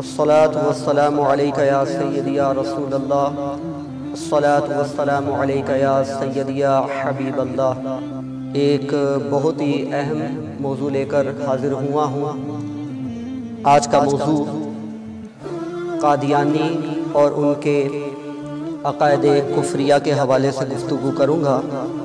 الصلاۃ والسلام علیک یا سیدی یا رسول اللہ، الصلاۃ والسلام علیک یا سیدی یا حبیب اللہ۔ ایک بہت ہی اہم موضوع لے کر حاضر ہوا ہوں۔ آج کا موضوع قادیانی اور ان کے عقائد کفریہ کے حوالے سے گفتگو کروں گا۔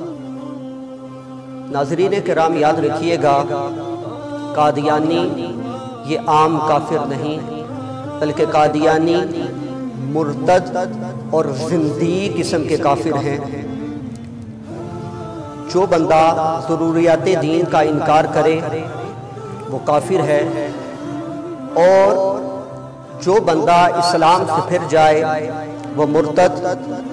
ناظرین کرام یاد رکھیے گا، قادیانی یہ عام کافر نہیں، بلکہ قادیانی مرتد اور زندیق قسم کے کافر ہیں۔ جو بندہ ضروریات دین کا انکار کرے وہ کافر ہے، اور جو بندہ اسلام سے پھر جائے وہ مرتد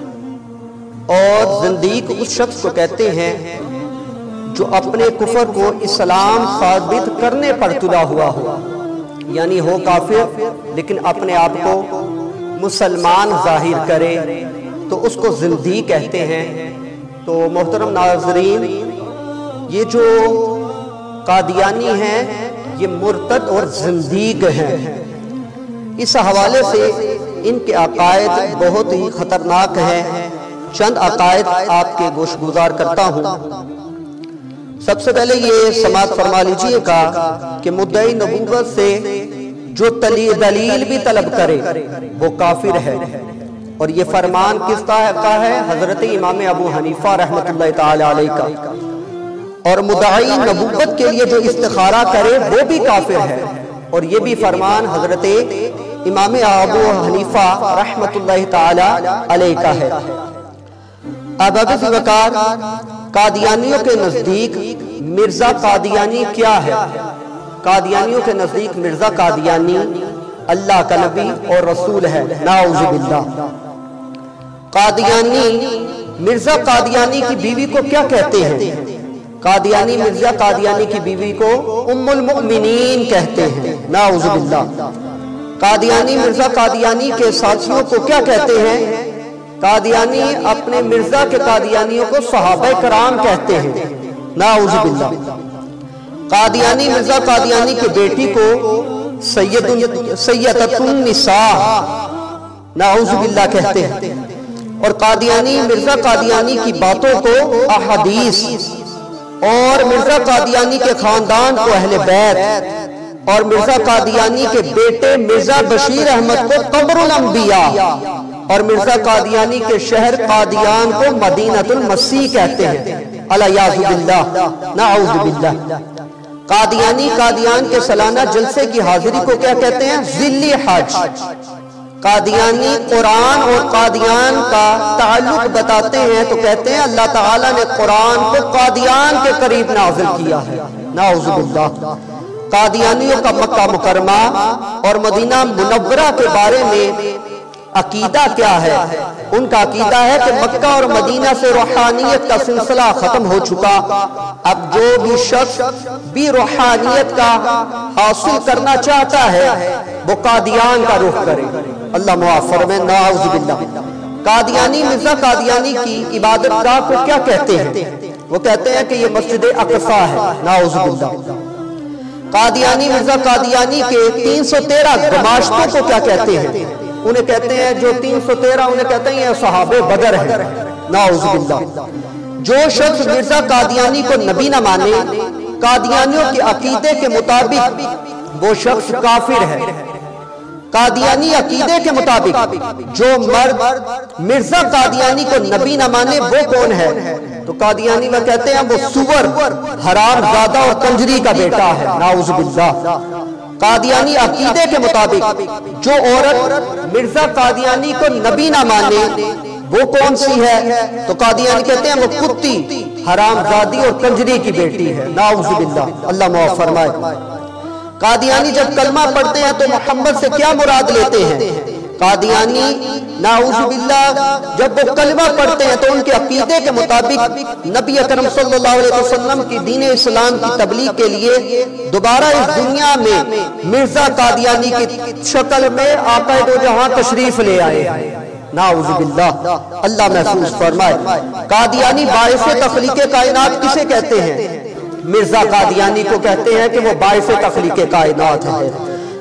اور زندیق اس شخص کو کہتے ہیں جو اپنے کفر کو اسلام ثابت کرنے پر تلا ہوا ہو، یعنی ہو کافر لیکن اپنے آپ کو مسلمان ظاہر کرے تو اس کو زندیق کہتے ہیں۔ تو محترم ناظرین، یہ جو قادیانی ہیں یہ مرتد اور زندیق ہیں۔ اس حوالے سے ان کے عقائد بہت ہی خطرناک ہیں۔ چند عقائد آپ کے گوش گزار کرتا ہوں۔ سب سے پہلے یہ سماعت فرما لیجئے گا کہ مدعی نبوت سے جو دلیل بھی طلب کرے وہ کافر ہے، اور یہ فرمان کس کا ہے؟ حضرت امام ابو حنیفہ رحمۃ اللہ تعالی علیہ کا۔ اور مدعی نبوت کے لیے جو استخارہ کرے وہ بھی کافر ہے، اور یہ بھی فرمان حضرت امام ابو حنیفہ رحمۃ اللہ تعالی علیہ کا ہے۔ اب وقار قادیانیوں کے نزدیک مرزا قادیانی کیا ہے؟ قادیانیوں کے نزدیک مرزا قادیانی اللہ کا نبی اور رسول ہے، نعوذ باللہ۔ قادیانی مرزا قادیانی کی بیوی کو کیا کہتے ہیں؟ قادیانی مرزا قادیانی کی بیوی کو ام المؤمنین کہتے ہیں، نعوذ باللہ۔ قادیانی مرزا قادیانی کے ساتھیوں کو کیا کہتے ہیں؟ قادیانی اپنے مرزا کے قادیانیوں کو صحابہ کرام کہتے ہیں، نعوذ باللہ۔ قادیانی مرزا قادیانی کی بیٹی کو سیدۃ النساء، نعوذ باللہ کہتے ہیں، اور قادیانی مرزا قادیانی کی باتوں کو احادیث، اور مرزا قادیانی کے خاندان کو اہل بیت، اور مرزا قادیانی کے بیٹے مرزا بشیر احمد کو قمر الانبیاء، اور مرزا قادیانی کے شہر قادیان کو مدینۃ المسیح کہتے ہیں، الیاذ باللہ، نعوذ باللہ۔ قادیانی قادیان کے سالانہ جلسے کی حاضری کو کیا کہتے ہیں؟ ذلی حج۔ قادیانی قرآن اور قادیان کا تعلق بتاتے ہیں تو کہتے ہیں اللہ تعالیٰ نے قرآن کو قادیان کے قریب نازل کیا ہے، نعوذ باللہ۔ قادیانیوں کا مکہ مکرمہ اور مدینہ منورہ کے بارے میں عقیدہ کیا ہے؟ ان کا عقیدہ ہے کہ مکہ اور مدینہ سے روحانیت کا سلسلہ ختم ہو چکا، اب جو بھی شخص بھی روحانیت کا حاصل کرنا چاہتا ہے وہ قادیان کا رخ کرے، اللہ معاف فرمائے، نعوذ باللہ۔ قادیانی مرزا قادیانی کی عبادت گاہ کو کیا کہتے ہیں؟ وہ کہتے ہیں کہ یہ مسجد اقصی ہے، نعوذ باللہ۔ قادیانی مرزا قادیانی کے 313 گماشتوں کو کیا کہتے ہیں؟ انہیں کہتے ہیں جو 313 انہیں کہتے ہیں یہ صحابہ بدر ہیں، نعوذ باللہ۔ جو شخص مرزا قادیانی کو نبی نہ مانے قادیانیوں کے عقیدے کے مطابق وہ شخص کافر ہے۔ قادیانی عقیدے کے مطابق جو مرد مرزا قادیانی کو نبی نہ مانے وہ کون ہے؟ تو قادیانی وہ کہتے ہیں وہ سور، حرام زادہ اور کنجری کا بیٹا ہے، نعوذ باللہ۔ قادیانی عقیدے کے مطابق جو عورت مرزا قادیانی کو نبی نہ مانے وہ کون سی ہے؟ تو قادیانی کہتے ہیں وہ کتی، حرام زادی اور کنجری کی بیٹی ہے، نعوذ باللہ، اللہ معاف فرمائے۔ قادیانی جب کلمہ پڑھتے ہیں تو محمد سے کیا مراد لیتے ہیں؟ قادیانی نعوذ باللہ جب وہ کلمہ پڑھتے ہیں تو ان کے عقیدے کے مطابق نبی اکرم صلی اللہ علیہ وسلم کی دین اسلام کی تبلیغ کے لیے دوبارہ اس دنیا میں مرزا قادیانی کی شکل میں آقا دو جہاں تشریف لے آئے، نعوذ باللہ، اللہ محفوظ فرمائے۔ قادیانی باعث تخلیق کائنات کسے کہتے ہیں؟ مرزا قادیانی کو کہتے ہیں کہ وہ باعث تخلیق کائنات ہے۔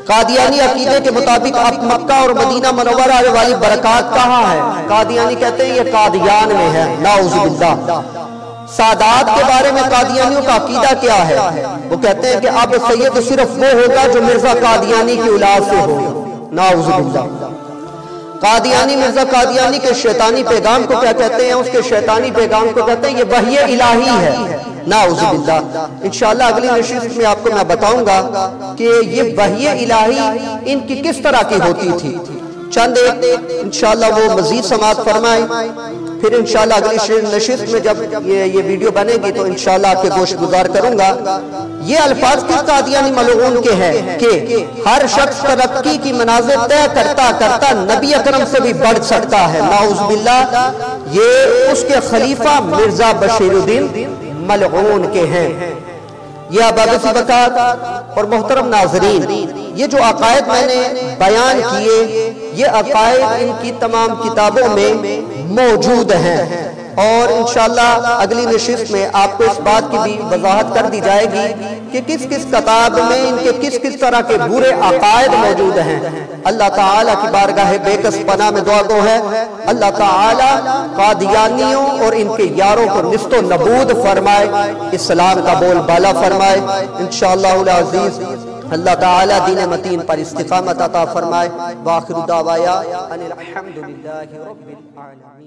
قادیانی عقیدے کے مطابق اب مکہ اور مدینہ منورہ والی برکات کہاں ہے؟ قادیانی کہتے ہیں یہ قادیان میں ہے، نعوذ باللہ۔ سادات کے بارے میں قادیانیوں کا عقیدہ کیا ہے؟ وہ کہتے ہیں کہ اب سید صرف وہ ہوگا جو مرزا قادیانی کی اولاد سے ہو، نعوذ باللہ۔ قادیانی مرزا قادیانی کے شیطانی پیغام کو کیا کہتے ہیں؟ اس کے شیطانی پیغام کو کہتے ہیں یہ وحی الہی ہے، نعوذ باللہ۔ انشاءاللہ اگلی نشست میں آپ کو میں بتاؤں گا کہ یہ وحی الہی ان کی کس طرح کی ہوتی تھی۔ چند انشاءاللہ وہ مزید سماعت فرمائیں، پھر انشاءاللہ اگلی نشست میں جب یہ ویڈیو بنے گی تو انشاءاللہ آپ کے گوش گزار کروں گا۔ یہ الفاظ کس قادیانی ملعون کے ہیں کہ ہر شخص ترقی کی منازل طے کرتا کرتا نبی اکرم سے بھی بڑھ سکتا ہے، نعوذ باللہ۔ یہ اس کے خلیفہ مرزا بشیر الدین ملعون کے ہیں۔ یہ احباب سبقات اور محترم ناظرین، یہ جو عقائد میں نے بیان کیے یہ عقائد ان کی تمام کتابوں میں موجود ہیں، اور انشاءاللہ اگلی نشست میں آپ کو اس بات کی بھی وضاحت کر دی جائے گی کہ کس کس کتاب میں ان کے کس کس طرح کے برے عقائد موجود ہیں۔ اللہ تعالیٰ کی بارگاہ بے کس پناہ میں دعا گو ہے اللہ تعالیٰ قادیانیوں اور ان کے یاروں کو نست و نبود فرمائے، اسلام کا بول بالا فرمائے انشاءاللہ العزیز۔ اللہ تعالیٰ دین متین پر استقامت عطا فرمائے۔ وآخر دعوایا ان الحمدللہ رب العالمین۔